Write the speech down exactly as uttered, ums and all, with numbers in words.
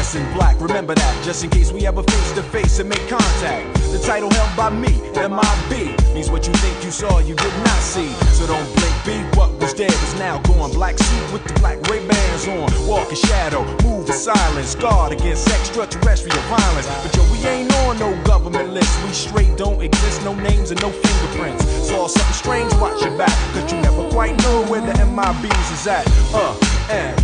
dress in black. Remember that, just in case we ever face to face and make contact. The title held by me, M I B, means what you think you saw, you did not see. So don't blink, be what was dead is now gone. Black suit with the black Ray-Bans on. Walk in shadow, move in silence, guard against extraterrestrial violence. But yo, we ain't on no government list. We straight don't exist, no names and no fingerprints. Saw something strange, watch your back, cause you never quite know where the M I Bs is at. Uh, and